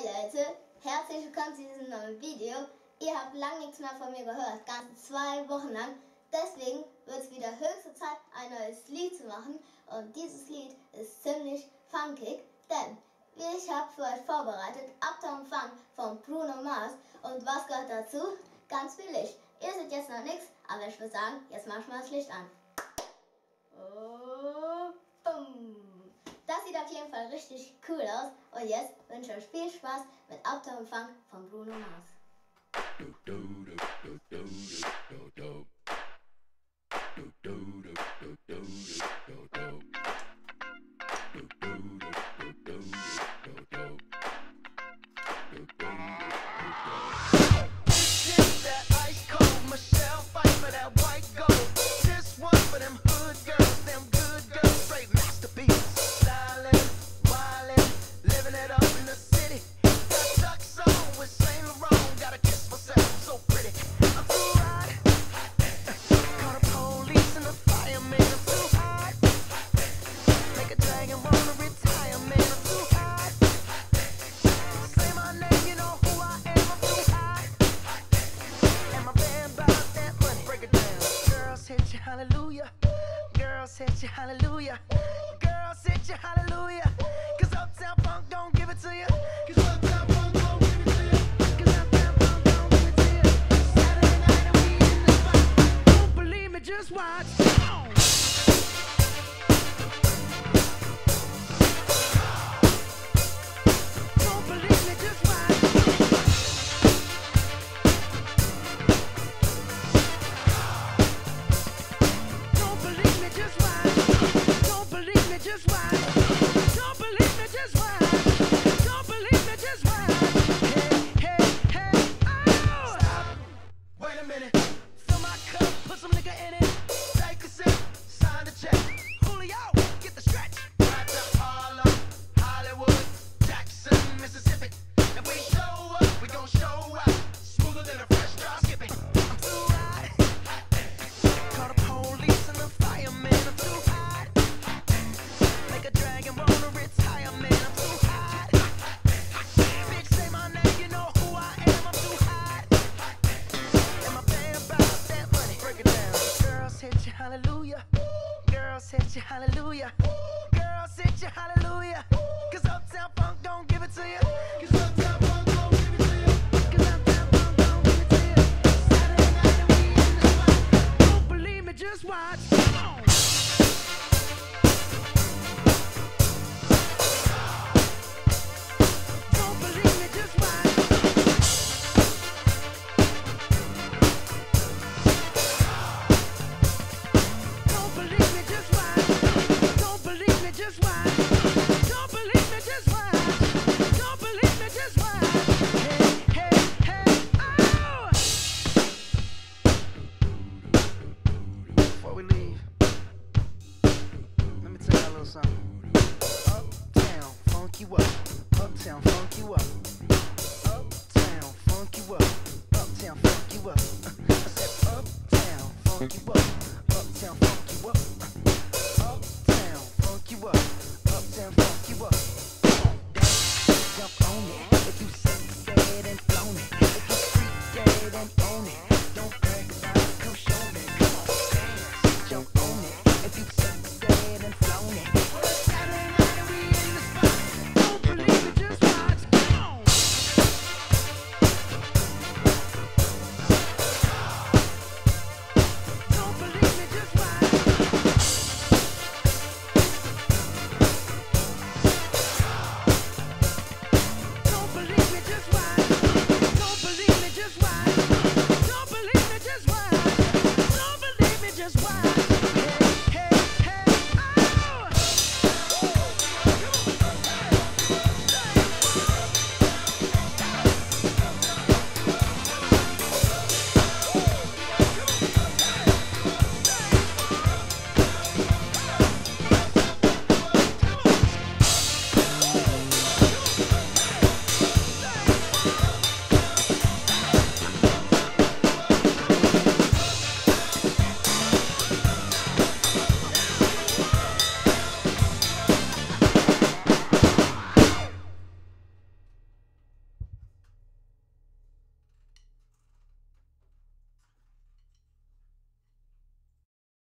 Hey Leute, herzlich willkommen zu diesem neuen Video. Ihr habt lange nichts mehr von mir gehört, ganze 2 Wochen lang. Deswegen wird es wieder höchste Zeit, ein neues Lied zu machen. Und dieses Lied ist ziemlich funkig, denn ich habe für euch vorbereitet Uptown Funk von Bruno Mars. Und was gehört dazu? Ganz viel Licht. Ihr seht jetzt noch nichts, aber ich würde sagen, jetzt mach ich mal das Licht an. Oh, boom. Das sieht auf jeden Fall richtig cool aus. Und jetzt wünsche ich euch viel Spaß mit Uptown Funk von Bruno Mars. Hallelujah, girls hit you, hallelujah, girls hit you, hallelujah, 'cause Uptown Funk don't give it to you, 'cause Uptown Funk don't give it to you, 'cause Uptown Funk don't give it to you. Saturday night and we in the spot, don't believe me, just watch. Don't believe me, just watch. Just watch. Don't believe me, just watch. Don't believe me, just watch. Hey, hey, hey, oh! Stop. Wait a minute. Fill my cup, put some nigga in it. Take a sip, sign the check. Julio, get the stretch. Right to Harlem, Hollywood, Jackson, Mississippi. If we show up, we gon' show out. Smoother than a fresh drop skipping. I'm too hot. Call the police and the firemen. I'm too hot. Make a dragon wanna retire, man, I'm too hot. Bitch, say my name, you know who I am, I'm too hot. And my band about that money, break it down. Girls hit you, hallelujah. Girls hit you, hallelujah. Girls hit you, hallelujah. 'Cause Uptown Funk don't give it to you. 'Cause Uptown Funk don't give it to you. 'Cause Uptown Funk don't give it to you. Saturday night and we in the spot. Don't believe me, just watch. Come on. Before we leave, let me tell you a little something. Uptown, funk you up. Uptown, funk you up.